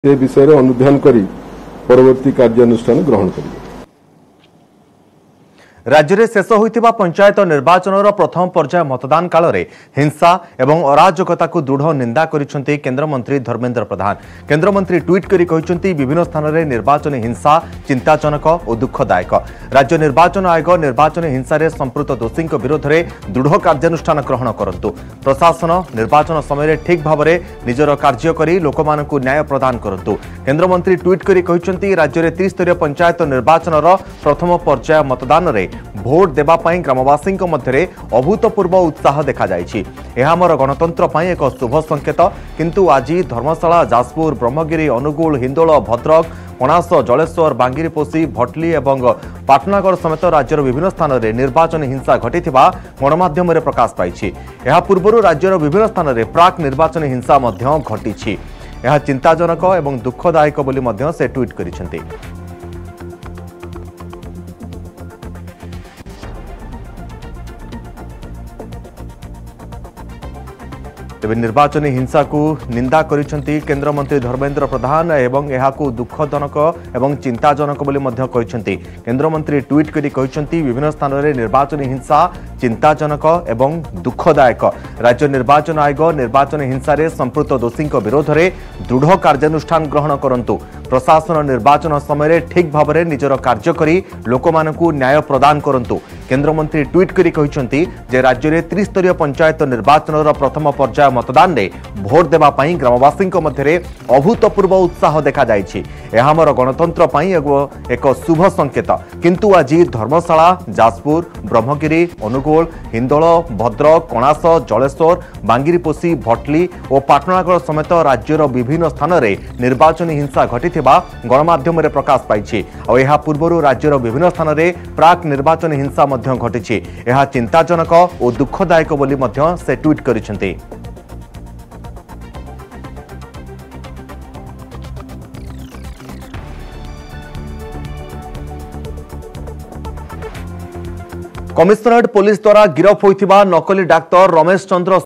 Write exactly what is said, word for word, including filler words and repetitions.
ए विषय अनुधान करी परवर्ती कार्यानुष्ठान ग्रहण करेंगे। राज्य में शेष होता पंचायत निर्वाचन प्रथम पर्याय मतदान काल में हिंसा एवं अराजकता को दृढ़ निंदा करिसेंती केंद्रमंत्री धर्मेंद्र प्रधान। केंद्रमंत्री ट्वीट करी कहिसेंती विभिन्न स्थान में निर्वाचन हिंसा चिंताजनक और दुखदायक। राज्य निर्वाचन आयोग निर्वाचन हिंसा रे संपृक्त दोषी विरोध में दृढ़ कार्यानुष्ठान ग्रहण करंतु। प्रशासन निर्वाचन समय ठीक भाव में निजर कार्य करी लोकमानकु न्याय प्रदान करंतु। केंद्रमंत्री ट्वीट करी कहिसेंती राज्य में त्रिस्तरीय पंचायत निर्वाचन प्रथम पर्याय मतदान रे भोट देबा पाई ग्रामवासी मध्य अभूतपूर्व उत्साह देखा जायछि। यह आमर गणतंत्र पाई एक शुभ संकेत। किंतु आज धर्मशाला जाजपुर ब्रह्मगिरी अनुगुल हिंदोल भद्रक कणास जलेश्वर बांगिरीपोषी भटली और पाटनागढ़ समेत राज्यर विभिन्न स्थान में निर्वाचन हिंसा घटी गणमाध्यम प्रकाश पाई। यह पूर्व राज्यर विभिन्न स्थान में प्राक निर्वाचन हिंसा घटी। यह चिंताजनक और दुखदायक बोली से ट्वीट करिसेंती। तेज निर्वाचन हिंसा को निंदा करिसेंती केंद्रमंत्री धर्मेंद्र प्रधान एवं यहाकू दुखजनक एवं चिंताजनक बोली मध्य कहिसेंती। केंद्रमंत्री ट्वीट करी कहिसेंती विभिन्न स्थान में निर्वाचन हिंसा चिंताजनक एवं दुखदायक। राज्य निर्वाचन आयोग निर्वाचन हिंसा रे संपृक्त दोषी विरोध में दृढ़ कार्यानुष्ठान ग्रहण करंतु। प्रशासन निर्वाचन समय ठीक भाव में निजर कार्य करी लोकमानकु न्याय प्रदान करंतु। केंद्रमंत्री ट्वीट करी कहिसेंती जे राज्य में त्रिस्तरीय पंचायत निर्वाचन प्रथम पर्याय मतदान रे भोट देबा पाई ग्रामवासी मध्य अभूतपूर्व उत्साह देखा जायछि। यह आमर गणतंत्र पाई एक शुभ संकेत। किंतु आज धर्मशाला जाजपुर ब्रह्मगिरी अनुगुल हिंदोल भद्रक कणास जलेश्वर बांगिरीपोषी भटली और पाटनागढ़ समेत राज्यर विभिन्न स्थान में निर्वाचन हिंसा घटी गणमाध्यम प्रकाश पाई। और पूर्व राज्यर विभिन्न स्थान में प्राक निर्वाचन हिंसा घटी। यह चिंताजनक और दुखदायक बोली से ट्वीट करिसेंती। कमिशनरेट पुलिस द्वारा गिरफ होइथिबा नकली डाक्तर रमेश चंद्र